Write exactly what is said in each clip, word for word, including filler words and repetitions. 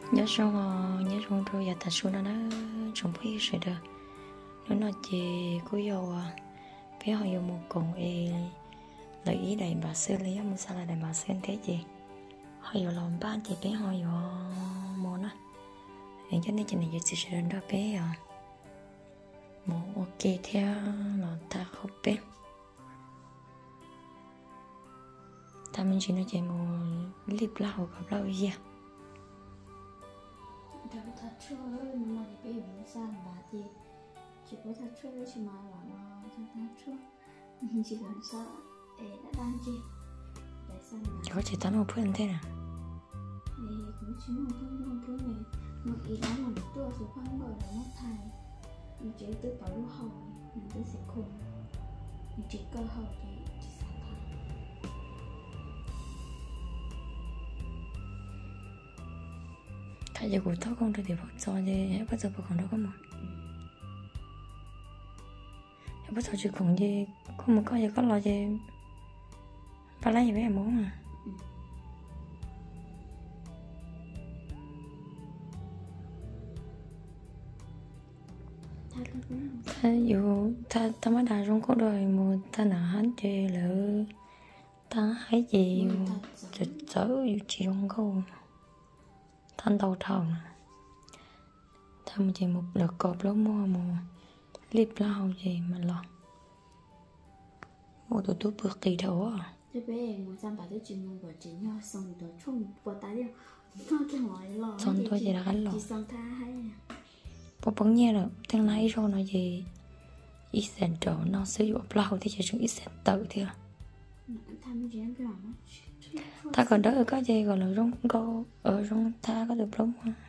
nhớ xong nhớ xong rồi giờ thật sự nó nó trong phía sẽ được nó nói chị cô yêu à phía họ yêu một cùng e lợi ý đầy bà xưa lấy một sao là đầy bà xưa thế gì họ yêu lòng ban thì bé họ yêu món á nên cho nên chị này chị sẽ đến đó bé à một ok theo là ta không bé ta mình chỉ nói chị một clip lâu gặp lâu gì Đâu thật chưa mà bây giờ nó sao bà thì chỉ có thật chưa chỉ mà là nó thật thật chưa mình chỉ làm sao để đã đang gì để sao mà có chỉ tao một phút thế nào thì cũng chỉ một phút một phút này một ý đó là một tua số khoan gọi là mất thai mình chỉ tự bảo lúc hậu mình tự sẽ khôn mình chỉ cơ hậu thì chỉ sao thai thay giờ của tao không được thì bắt cho thì bắt giờ còn đó có một bắt giờ chỉ còn gì không một cái gì có lo gì ba lấy gì bé muốn à ta dù ta ta mới đào trong có đời một ta nào hắn chơi lỡ ta thấy gì chợt chớ chỉ không câu thanh đầu thầu nè thầm chỉ một lượt cọp lỗ mua một clip lao gì mà lo một tụi tôi bực kỳ đầu à thế bé một trăm bảy mươi chín mươi của chị nhau xong rồi chung của ta đi nó cái hỏi lo xong tôi chỉ là gắn lo chỉ xong tha hay bố bắn nghe rồi thằng này rồi nói gì ít sản trở nó sử dụng lao thì chỉ chúng ít sản tự thôi tham gia cái nào ta còn đỡ có gì gọi là rong câu ở rong ta có được lắm không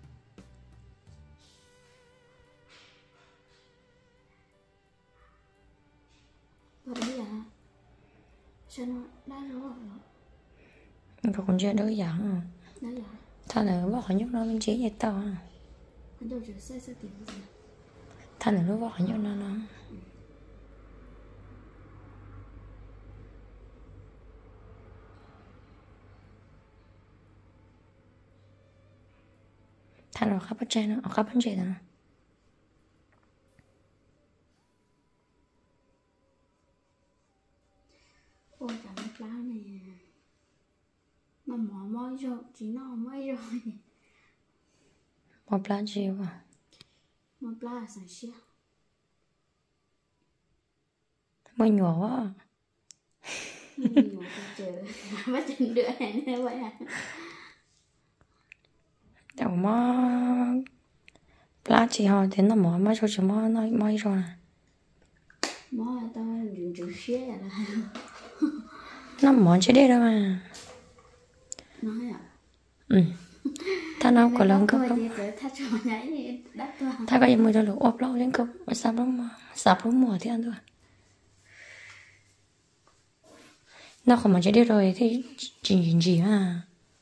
và đấy là sao nó đã rõ rồi còn chưa đỡ dạng à đó là ta là bỏ khỏi nhóc nó bên chế vậy tao à hắn đâu chỉ sai sai tiền gì ta là nó bỏ khỏi nhóc nó nó ta là khắp bắt chơi nó khắp bắt chơi nó ôi cả một lá này nó mỏ mỏi rồi chỉ nó mỏi rồi một lá chiều à một lá là sải xia mới nhỏ quá nhiều con trời bắt chân đứa này như vậy à đầu mó lá chỉ họ thì nó mỏ mới cho chỉ mó nó mới rồi mỏ là tao dùng chữ xia là nó mỏ chứ đấy đâu mà nói à ừ ta nào có lần cấp lắm ta có gì mới được lục ốp lâu đến cấp sạp lắm sạp lắm mùa thì ăn thôi nó không mà chứ đấy rồi thì chỉ gì gì mà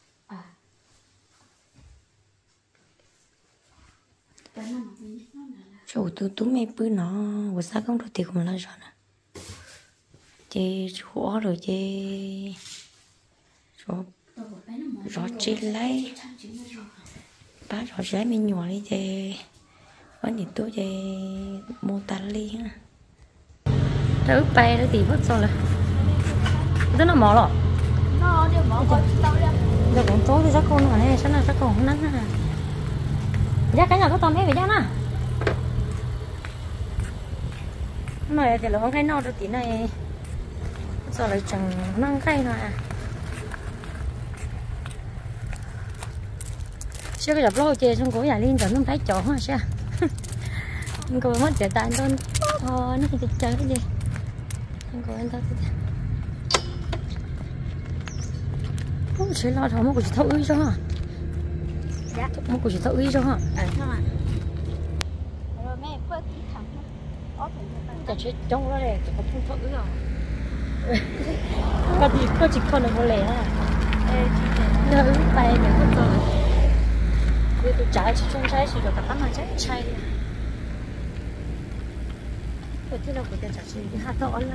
chỗ tôi tôi mấy bữa nó của sao không được thì cũng là rồi nè chị chỗ rồi chị rồi rồi chị lấy bác rồi chị lấy mình nhỏ đi chị có những tôi chị mô tả ly ha thứ bay đó thì vứt rồi là rất là mỏ rồi nó đều mỏ còn tao lên giờ cũng tối thì chắc con ở đây sáng nào chắc còn không nắng ha ra cái nhà có tôm hết vậy nè này thì là con cây no được tí này giờ lại chẳng năng cây nào à chưa cái đập lô chè xong cổ nhà liên tưởng không thấy chỗ hả sao cô mất trẻ tay tôi thôi nó thì chơi cái gì cô anh ta sẽ lo thôi một cô chỉ thấu ý cho hả dạ một cô chỉ thấu ý cho hả ờ không ạ rồi mẹ phơi tí thẳng ó phải cái chết trong đó này chỉ có không thấu ý rồi có thì có chỉ còn là một lẻ à nhớ tay mình không rồi bây tôi trái chỉ trong trái chỉ được cả tấm mà trái trái đi rồi thế nào của tiền trả chỉ hạt to lắm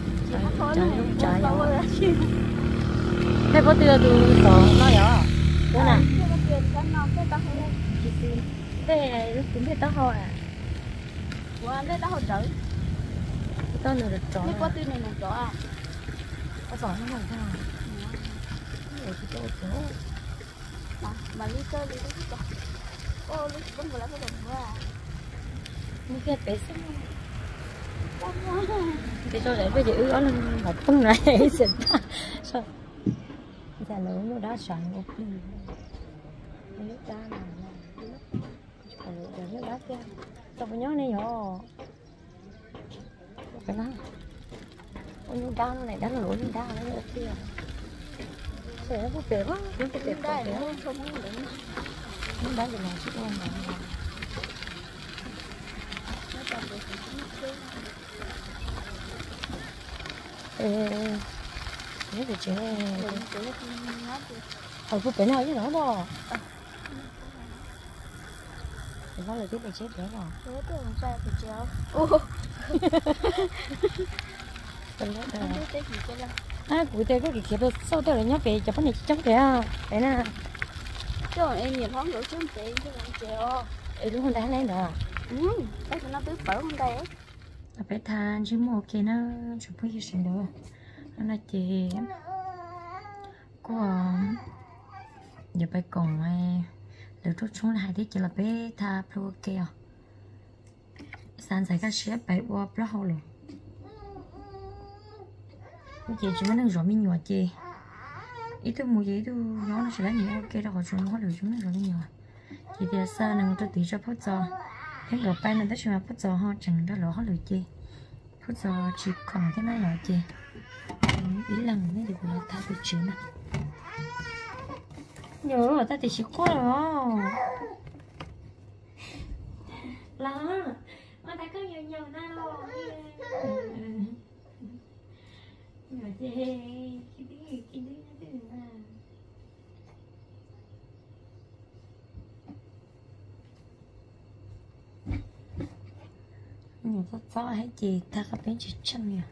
trái trái trái thế bữa tiệc tôi có nói à Đó nè. Cái mà chuyện cái nó cái tao hay Chị xin. Thế lúc cũng biết tao hỏi à. của anh đấy tao hỗ trợ. Tao nữa được chó. Nếu có tin này là chó à. Tao giỏi nó làm sao? Để chị cho chó. Mà mà lý cơ lý cái chó. Ô lý vẫn vừa lại cái đồng quá. Như kia bé xinh. Cái cho đấy bây giờ ư nó một không này xịn. Sao? Giờ lớn nó đã sẵn một đi. Nước đá nào nào. Còn giờ nước đá kia. Tao phải nhớ này nhỏ. Cái đó. Ôi nước đá nó này đá nó lỗi nước đá nó kia. Sẽ nó có bể quá. Nó có bể quá. Đây nó không có được. Nước đá thì nào chứ không mà. Nó còn được cái Ê, nhớ về chuyện này. đừng có nói được. Hồi phút bể nào chứ nó bò. Thì nó là tiếp về chết nữa rồi. Thế tôi không sai thì chéo. Ô. Tôi nói Không biết cái gì cái là. à, cụ thể có cái kia sau tôi lại nhớ về cho cái này chống kìa. Đấy nè. Chứ còn em nhìn không được chứ không chị chứ không chéo. Ê, đúng không đã lấy nữa. Ừ, cái nó biết bở không đây ấy. Phải than chứ một cái nó chụp cái gì nữa. Nó là chị có giờ phải còn mai được rút xuống là hai đứa chỉ là bé tha pro kêu. Sáng giải các ship bảy qua rất hậu luôn. Chị chỉ mới đang rõ mình nhỏ chị. Ý tôi mua giấy tôi nhỏ nó sẽ lấy nhiều ok đó họ chúng nó được chúng nó rõ mình nhỏ. Chị thì sao nên tôi tí cho phút giờ. Cái gỡ bay nên tất nhiên là phút giờ họ chẳng đó lỗ họ lười chị. Phút giờ chỉ còn cái này nhỏ chị. Ý lần này thì cũng là tha tôi chứ nè. Nhớ rồi ta thì chỉ có rồi. Là mà ta có nhiều nhiều nào. Nhỏ chị cái đi cái đi nó đi mà. Nhiều rất rõ hết chị ta có bên chỉ chân nè.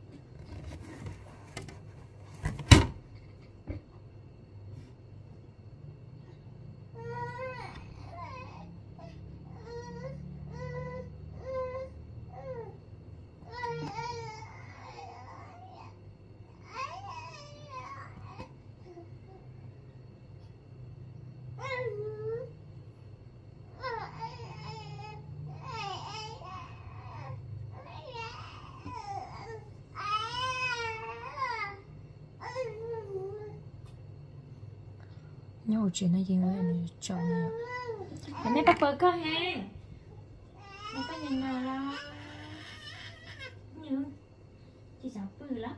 Nhớ chuyện này gì nữa này cho này. Mẹ bắt bờ cơ hè. Mẹ có nhìn nào đâu. Nhưng chị sợ bự lắm.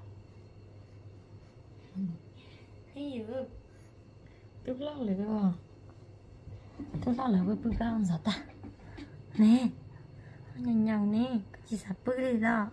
Thấy gì không? Tôi lo lửa rồi. Tôi lo lửa với bự cao không sao ta. Nè. Nhìn nhau nè. Chị sợ bự đi đó.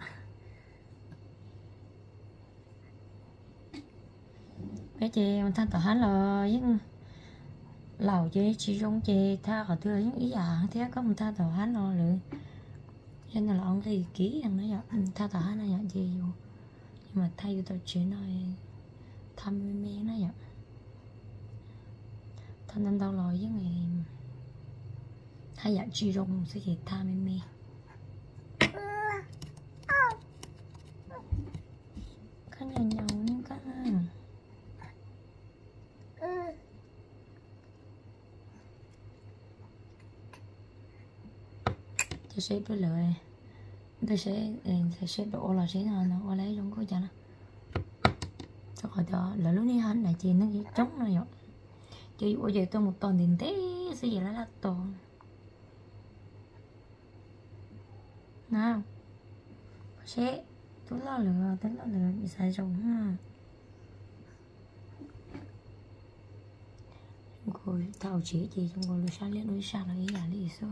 Bé chị mình thanh tỏ hắn là những lẩu chị chỉ giống chị tha họ thưa những ý à thế có một tha tỏ hắn lo lửa cho nên là ông thì ký thằng nó vậy tha tỏ hắn nó vậy gì nhưng mà thay cho tao chuyện này thăm mẹ nó vậy thanh nên tao lo với ngày thay dạ chỉ giống sẽ gì tha mẹ mẹ có nhau nhau nhưng có tôi sẽ đối lời tôi sẽ tôi sẽ đổ là sẽ nào nó lấy luôn có chả nó cho khỏi đó là lúc này hắn lại chỉ nó cái trống này vậy chỉ bây giờ tôi một tuần tiền té sẽ gì là là tuần nào sẽ tôi lo lừa tôi lo lừa bị sai rồi ha rồi thảo chỉ gì trong ngồi sao liên đối sao là ý là lý sao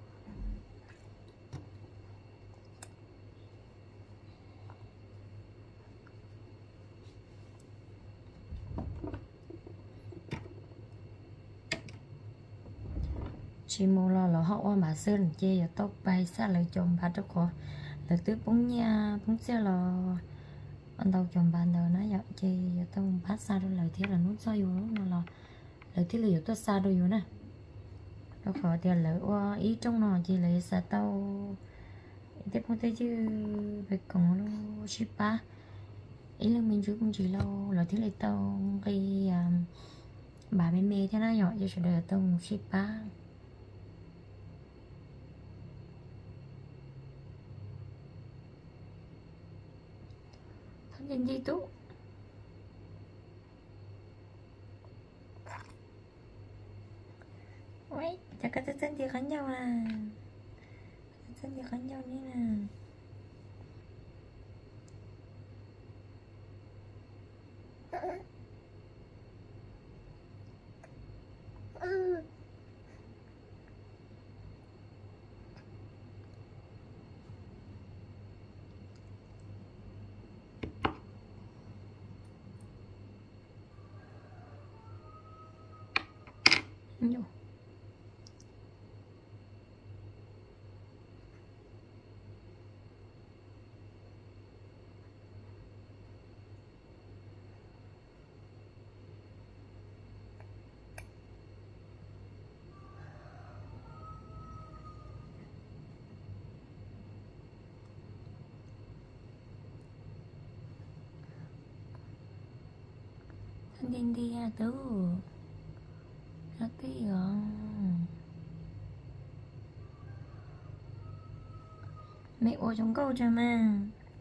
chỉ mua lo là họ qua mà sơn chê giờ tóc bay xa lại chồng bà cho có là tứ bún nha bún xe là anh tao chồng bà đời nó giờ chê giờ tao bắt xa rồi lời thế là nút sao vô nó là lỡ thì lỡ tôi xa đôi nè nó khó thì lỡ qua ý trong nó chỉ lấy xa tao tiếp không thấy chứ phải còn nó ship ba ý là mình chú cũng chỉ lâu lỡ thì lấy tao cái bà mẹ mẹ thế nào nhỏ cho sẽ đợi tao ship ba thông tin gì tú Ôi, chắc cái tên gì khác nhau nè tên gì khác nhau đi nè Nhô. Đi đi à tú nó tí rồi mẹ ôi trong câu cho mà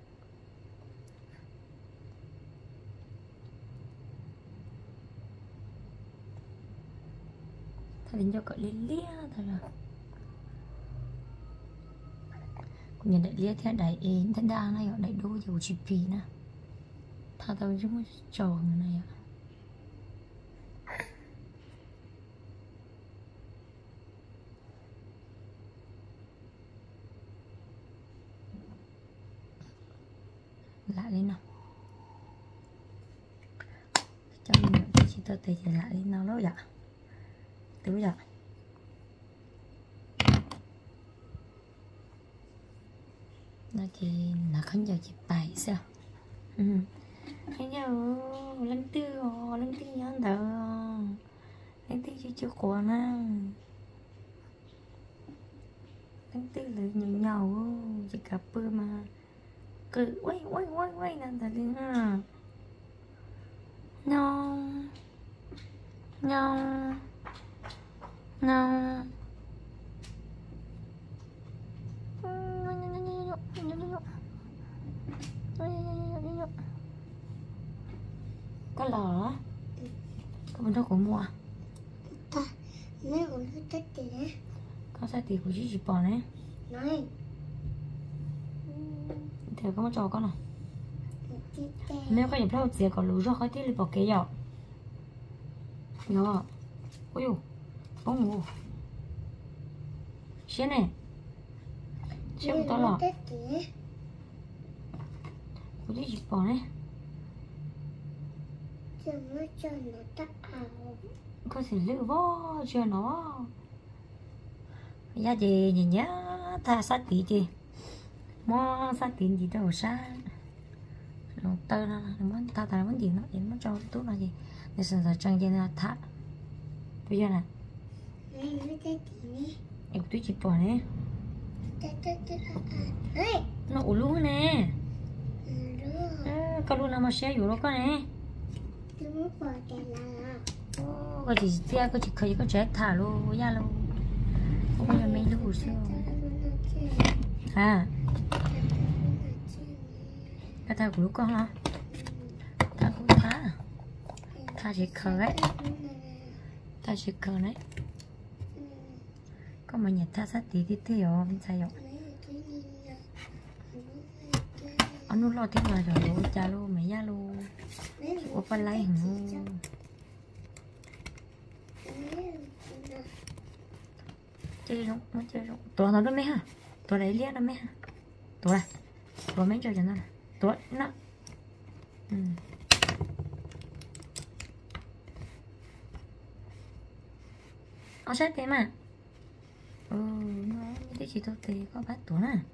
thằng đến cho cậu liên lia thôi rồi cũng nhận đại lia theo đại ến thân đa này ở đại đô dầu chỉ phí nè thà tao chúng trò này ạ lại lên nào cho mình nhận cái chỉ tao tề trở lại lên nào đó dạ đúng dạ nó thì là không giờ chụp bài sao ừ thấy giờ lần tư rồi lần tư nhớ đỡ lần tư chưa chưa qua nè lần tư là nhiều nhau chỉ cặp bơ mà cứ quay quay quay quay là thật đi ha no no no có lò có bên đó cũng mua ta mấy con thứ tết gì đấy có sai tiền của chị chị bỏ này nói thì có một trò con nào nếu có nhập lâu thì có lúa cho khỏi tiếc đi bỏ kế dọ nhớ ôi dồi bông ngủ xế này xế một to lọ của chị chị bỏ này cho nó cho nó tắt ảo có thể lựa vô cho nó giá gì nhìn nhá tha sát tí chị mua sát tiền gì đâu xa rồi tơ nó muốn ta ta muốn gì nó để nó cho tốt là gì để sản xuất trang trên là thả bây giờ này em túi chip bỏ này nó ủ luôn nè có luôn nào mà xe dù nó có nè có chỉ tia có chỉ khơi có chết thả luôn ra luôn không bao giờ mấy lúc sao à cái ta của con hả ta cũng thả ta chỉ khờ ấy ta chỉ khờ đấy có mà nhặt ta sát tí tí tí rồi mình sai rồi anh nó lo tiếng ngoài rồi luôn cha luôn mẹ gia luôn có phải lấy hả chơi rụng nó chơi rụngตัวnó đó mấy hảตัวđấy liếc nó mấy hảตัวnàyตัวmấy chơi cho nó nàyตัวnó ừ. Nó sát thế mà ừ nó như thế chỉ tôi thì có bát tuổi nè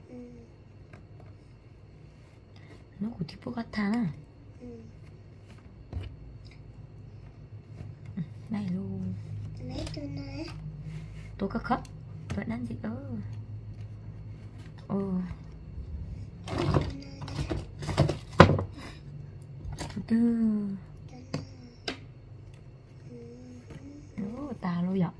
nó của tipo 같아. này luôn lấy tôi nói tôi có khóc tôi đánh gì đó ừ từ từ tà luôn vậy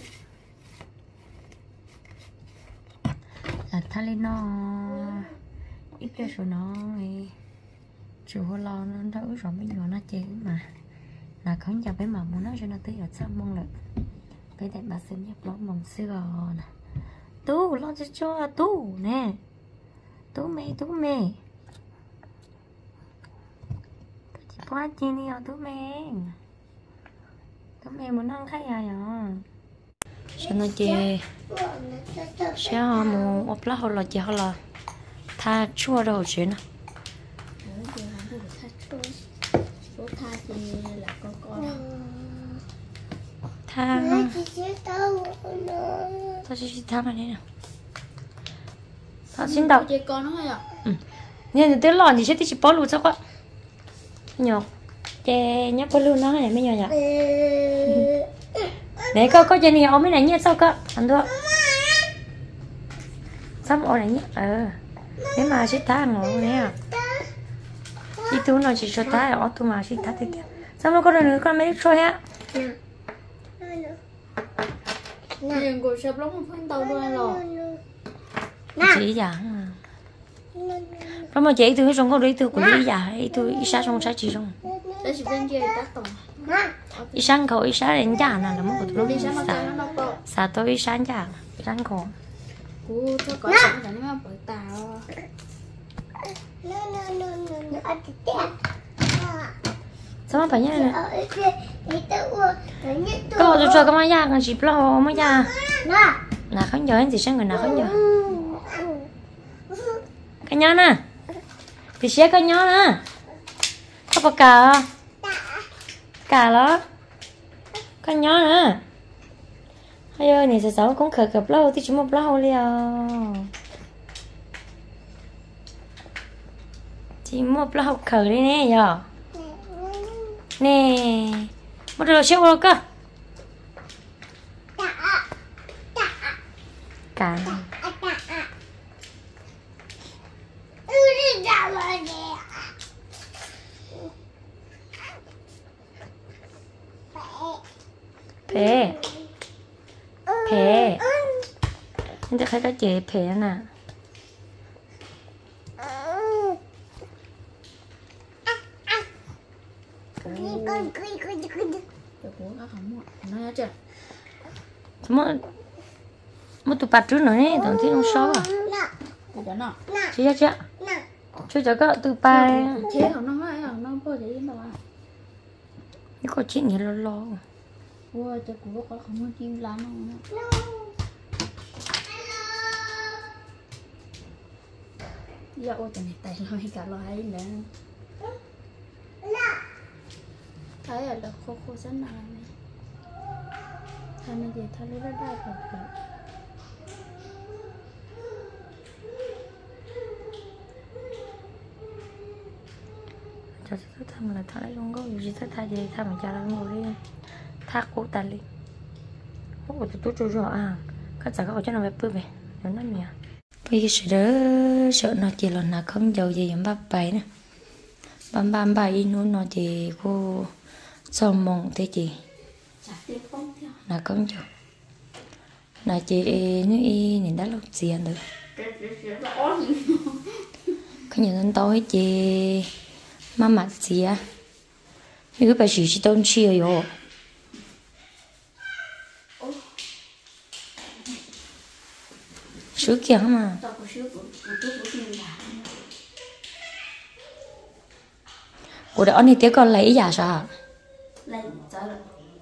là thay lên nó ít cái số nó thì chiều hôm lo nó đỡ rồi mấy nhỏ nó chơi mà là không cho bé mà muốn nó cho nó tới ở sao mong được cái đại bà xem nhấp lót mong xưa nè tú lo cho cho tú nè tú mẹ tú mẹ chị qua chi đi ở tú mẹ tú mẹ muốn ăn cái gì à cho nó chơi sẽ họ muốn ốp lá họ là chị họ là tha chua đâu chuyện nè tha thì là con con tha tha chỉ tha mà nè tha xin đầu chơi con nó hay à nên tới lòn thì sẽ chỉ bỏ luôn sao quá nhọc chè nhắc có luôn nó này mới nhỏ nhở để có có chơi này ôm cái này nhé sao cơ ăn được xong ôm này nhé ờ nếu mà sẽ tha ngủ nè đi tu nó chỉ cho tha ở tu mà sẽ tha thì xong nó có được nữa con mấy trôi á nè cô sắp lắm một phân tàu rồi rồi chỉ dạng rồi mà chị từ trong con đấy từ của đi giả từ ít xa trong xa chỉ trong đây chỉ bên kia tác tổng ít sang khẩu ít xa đến giả là nó mất lúc đi sang xa xa tôi ít sang giả ít sang khẩu cô cho có chuyện là nó bởi tàu sao mà phải nhá này có tôi cho cái máy già còn chỉ lo máy già là không giờ anh thì sang người nào không giờ cái nhá nè thì xe cái nhá nè có bạc cả cả đó cái nhá nè hay ơi này sẽ sáu cũng khởi gặp lâu thì chúng một lâu liền chỉ một lâu khởi đi nè giờ nè một đồ xếp vào cơ cả phê phê anh ta thấy cái chế phê nè một một tụ bát trước nữa nè tổng thiên không số à chị cho chị chú cho các từ bài thế họ nó hay họ nó có thể đâu à nó có chuyện gì lo lo wow cho cô có không có chim lắm không dạ ôi trời này tay lôi cả loài nữa thấy là khô khô rất là này thay này thì thay lấy ra đây rồi cho thích thăm là thay luôn có gì thích thay gì thay mà cha là ngồi đi thác cố ta đi không có tụt tụt rồi à các cháu có cho nó về bự về nó nói nhỉ bây giờ sợ đỡ sợ nó chỉ là nó không giàu gì em bắp bài nè băm băm bài nó nó chỉ cô cho mong thế chị là không cho là chị như y nhìn đã lúc gì ăn được có nhiều lần tối chị mà mặt gì à như cái bài sử chỉ tôn chia rồi sữa kia mà của đó thì tiếng con lấy giả sao lấy giả rồi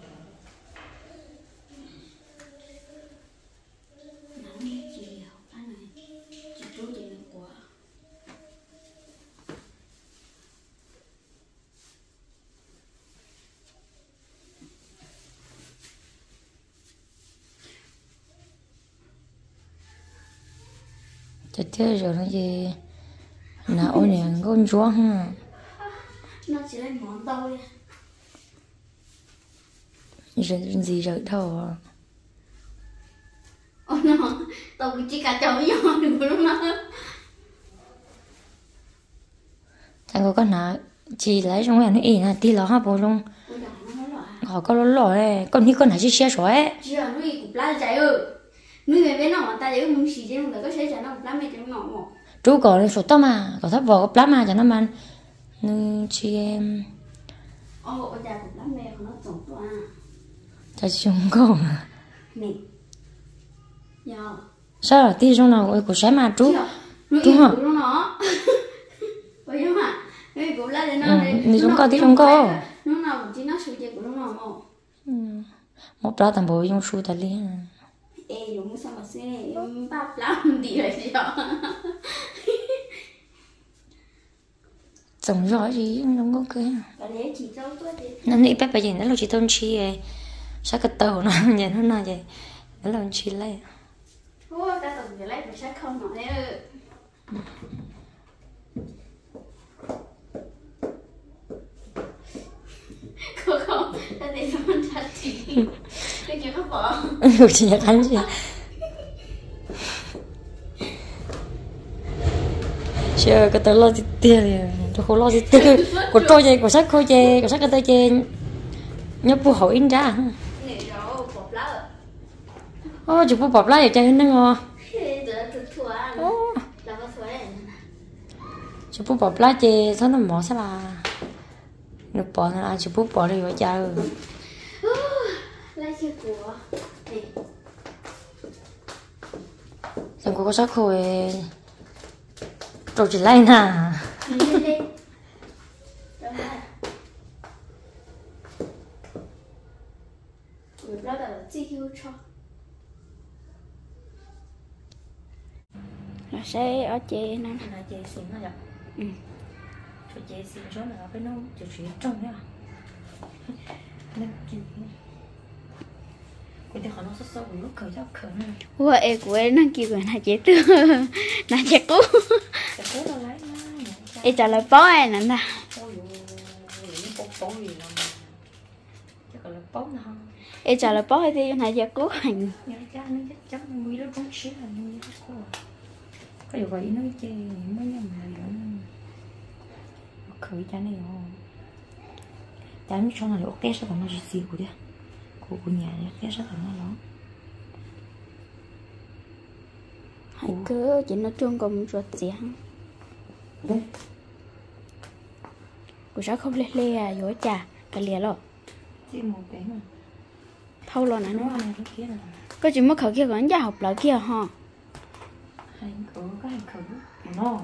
chết thế rồi nó gì là ôi nè con chó ha nó chỉ là món tôi Gì gì rồi đâu. Ồ nó, tao chỉ cả cháu nhỏ đừng có lúc nào. Thằng cô con nào chỉ lấy trong này nó ỉ là tí ló ha bố luôn. Họ có lỗ lỗ ấy, con đi con nào chỉ xe rồi ấy. Chỉ là nuôi cục lá trái ơi. Nuôi về bên nào ta lấy muốn xì chứ không được có xe trái nào lá mẹ chẳng nọ mà. Chú có số tao mà, có thắp vào có mà cho nó man. Nên chị em. Ồ, ở nhà cục lá mẹ của nó trồng to à. Chả chúng có. Nè. Dạ. Sao là tí trong nào của sẽ mà chú. Chú hả? Chú nó. Ôi em ạ. Cái cục lá này nó đi chúng có tí chúng có. Nó nào chỉ nó sử dụng của nó nào mà. Một đó tầm bố dùng su ta liền. Ê, dùng sao mà xe em bắp lắm đi rồi sao? Trồng giỏi gì không có cái. Cái đấy chỉ rau tuốt đi. Nó nghĩ bé bây giờ nó là chỉ tôn chi ấy. Sao cái tàu nó nhìn nó nào vậy? Nó là chi lấy. Ôi, ta tổng phải lấy phải sát không nó đấy. Không không, ta để choมันชัดจริงcái chuyện nó bỏ. Ừ, chỉ nhắc hắn gì. Chưa cái tớ lo gì tiền thì tôi không lo gì tiền. Của tôi vậy, của sách khôi vậy, của sách cái tay trên nhớ bu hỏi in ra. Nè rồi, bột lá. Ô, chụp bu bọc lá vậy chơi nó ngon. Thế giờ thực thua ăn. Là có thua đấy. Chụp bu bọc lá chơi sao nó mỏ sao là. Nó bỏ nó ăn chụp bu bỏ đi vào chơi. Lá chia của. Nè. Chẳng có sách khôi. Rồi chỉ lấy nè. Lên lên. Đó là. Người đó là chi hưu cho. Là sẽ ở chè nè. Là chè xịn nó vậy. Ừ. Cho chè xịn cho nó phải nấu chè xịn trong nha. Nên kiểu cái thứ họ nó sốt sốt lúc khởi cho khởi nè. Ủa em của em nó kêu là chè tư. Là chè cú. Chè cú nó lấy. Em trả lời bó em nè nè. Ôi dồi, bó bó gì lắm. Chắc là bó nó không. Em trả lời bó thì là chè cú hành. Nhớ cha nó chắc chắc mũi nó bóng xíu là như thế cô. Có điều vậy nó chê mới nhầm là đó. Khởi cha này không. Cha nó cho nó là ok sao còn nó chỉ xíu của đi. Cô của nhà ok sao còn nó đó. Hãy cứ chỉ nó trông còn ruột chén. Đúng. Của sao không lê lê à dối chà cả lìa lọ. Chỉ một cái mà. Thâu lọ này nó. Cái kia là. Có chỉ mất khởi kia còn ra học lại kia hả? Hành khởi có hành khởi. Nó.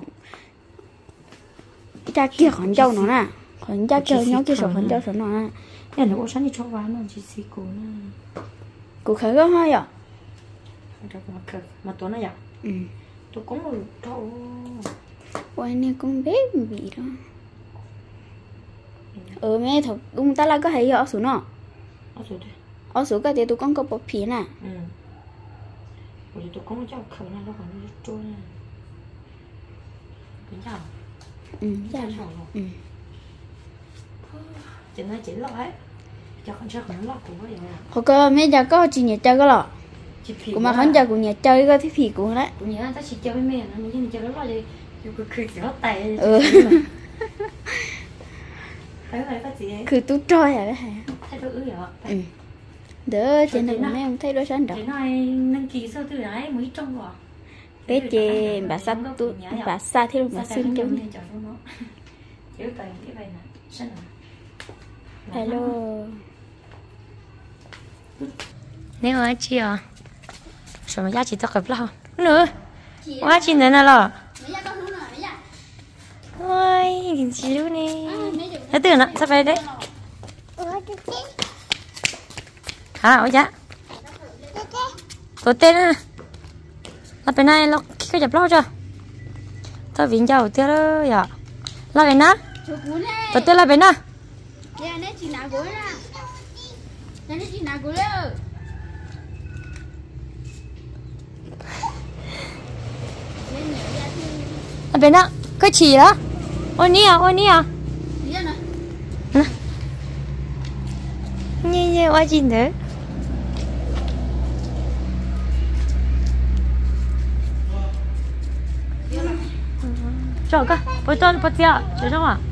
Cha kia còn châu nó nè. Còn cha kia nhó kia sổ còn châu sổ nó nè. Nhà nó có sẵn đi cho vào nó chỉ xí cổ nè. Của khởi có hai à? Mà khởi mà tôi nó vậy. Ừ. Tôi cũng một trâu. Ôi này cũng biết bị đó. Ừ mẹ thật đúng ta là có hay ở xuống nó. Ở xuống đây. Ở xuống cái thì tôi con có bột phí nè. Ừ. Rồi tôi cũng cho khởi này nó còn đi trôi nè. Kính chào. Ừ, Chào chào. chào. Ừ. Chị nói chị lo ấy. Cho con cho con lo của vậy à. Hồi cơ mấy giờ có chị nhà chơi cái lọ. Cũng mà hắn chơi của nhà chơi cái thứ phí của đấy. Cũng nhớ ta chỉ chơi với mẹ nó nhưng chơi lo gì. Cứ cứ chỉ nó tay. Ừ. Thấy vậy có gì ấy. Cứ tú trôi à hả? Thấy tôi ư vậy. Ừ. Đỡ trên này mấy ông thấy đôi sáng đâu. Chị nói nâng kỳ sơ từ đấy mới trong rồi. Cái chị bà sát tu bà sát thế mà xương trong. Chiếu tay cái này nè. Sao nào? Hello. Nếu mà chị à. Sao mà giá trị tao gặp lo. Nữa. Quá chị nữa nè lo. Ôi, nhìn chị luôn nè. Thế tưởng ạ, sao vậy đấy? Hả, ôi dạ. Tổ tên à. Là bên này nó cái dập lo chưa? Tao viện cho tiêu đó dạ. Là bên nào? Tổ tên là bên nào? Nè, nè chị nào của nè. Nè, chị nào của nè. Là bên nào? Cái chỉ đó. Ôi nè, ôi nè. Nè. Nè nè, quá chín thế cho cơ bữa tôi bữa tiệc cho xong à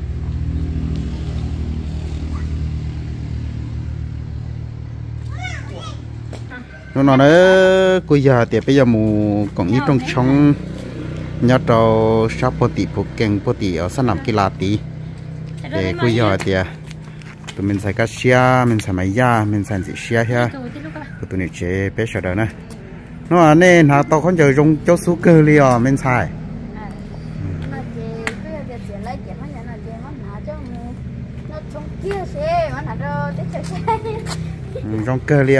nó nói đấy bây giờ thì bây giờ mù còn ít trong trong nhớ trâu shop body tỷ phụ keng body tỷ ở sân nằm kia là tỷ để bây giờ thì tụi mình xài cá xia mình xài máy da mình xài gì xia ha tụi này chế bé sợ đời này nó là nên hà tao không chờ trong chỗ số cơ liền mình xài trong cơ liền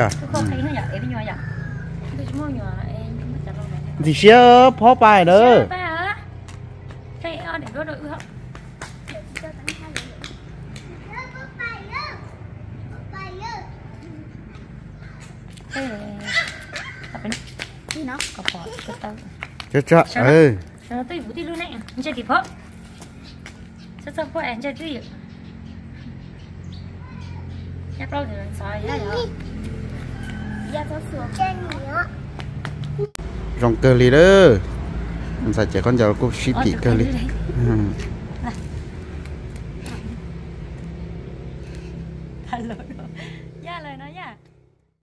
gì xia phó bài đó chết chết ừ nó tôi vũ đi luôn này anh chơi kịp không sao sao có anh chơi gì nhắc lâu thì soi giá rồi giá có sửa chân nữa trong cơ li đó mình sẽ chỉ con giờ cô ship kỹ cơ li hello giá lời nói nha